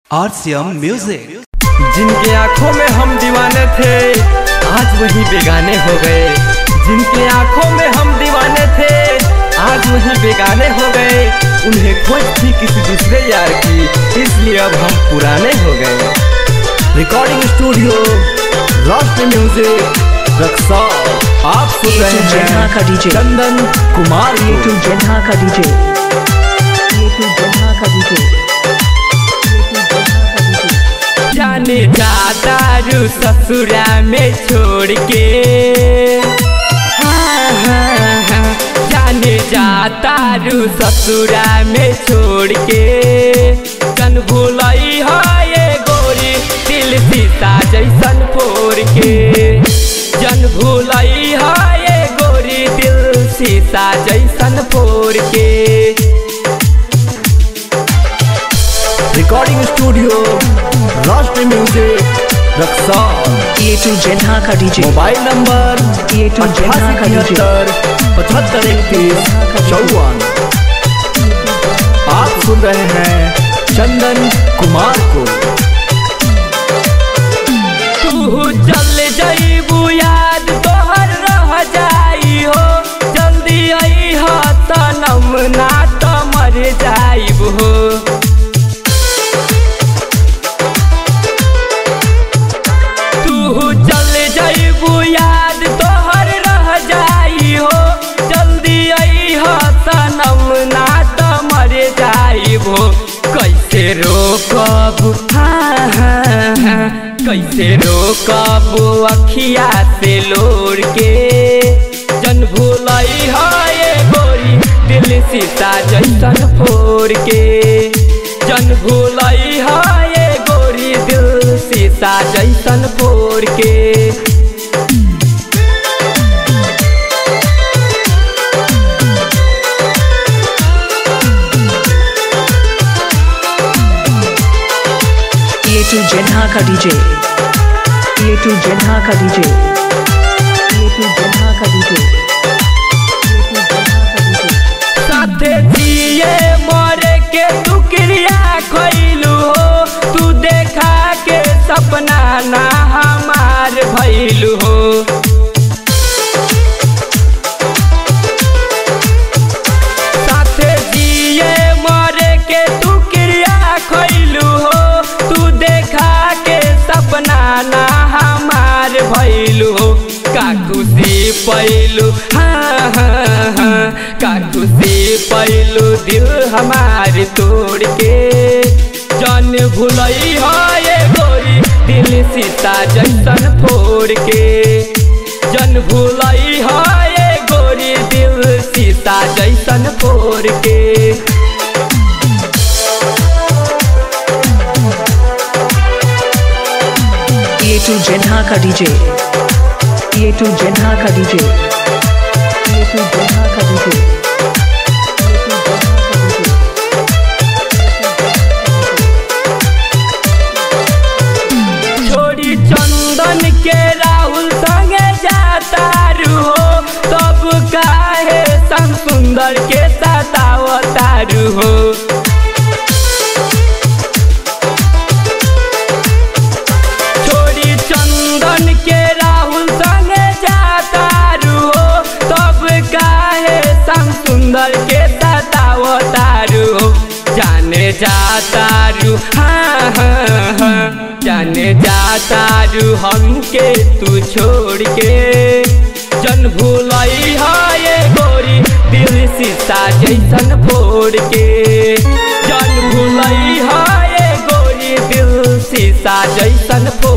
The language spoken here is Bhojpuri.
RCM music. जिनके आंखों में हम दीवाने थे आज वही बेगाने हो गए। जिनके आंखों में हम दीवाने थे आज वही बेगाने हो गए। उन्हें खोज थी किसी दूसरे यार की, इसलिए अब हम पुराने हो गए। रिकॉर्डिंग स्टूडियो राष्ट्र म्यूजिक रक्सा। आप सुन रहे हैं चंदन कुमार का डीजे। जाने जाता रू ससुरा में छोड़ के, जाने जाता रू ससुरा में छोड़ के। जन भूलई है ये गोरी दिल सीता जैसन फोड़ के। जन भूलई है ये गोरी दिल सीता जैसन फोड़ के। रिकॉर्डिंग स्टूडियो राष्ट्र म्यूजिक रक्सा। का डीजे। Mobile number 8875 753154। आप सुन रहे हैं चंदन कुमार को। तू चल जाइबू याद तोहर रह जाई हो। जल्दी आई हो तनम ना तो मर जाइब हो। चल जाइबू याद तोहर रह जाई हो। जल्दी आई हो सनम ना तो मर जाइब हो। कैसे रोकब कैसे रोकब अखिया से लोर के। जन भूलई है ये गोरी दिल सीता जैसन फोड़ के। जन भूलई है ये गोरी दिल सीता जैसन फोड़ के। का डीजे। का डीजे। का डीजे। साथे जिए मरे के तू क्रिया खैलू हो। तू देखा के सपना ना हमार भैलू हो। साथे जिए मरे के तू क्रिया खैलू हो। तू देखा के सपना ना हमार भैलू हो। का खुशी पैलू का खुशी पैलू दिल हमार तोड़ के। जन भूलई है ये गोरी दिल सीता जैसन फोड़ के। जन भूलई है ये गोरी दिल सीता जैसन फोड़ के। का डीजे। का डीजे। का डीजे। छोड़ी चंदन के राहुल संगे जाता रू हो। तब काहे सम सुंदर के सतावता रू हो। छोड़ी चंदन के राहुल संगे जाता रू हो। तब काहे सम सुंदर के सतावता रू हो। जाने जाता रू जाने जाता रू हमके तू छोड़ के। जन भूलई है ये गोरी दिल सीता जैसन फोड़ के। जन भूलई है ये गोरी दिल सीता जैसन फोड़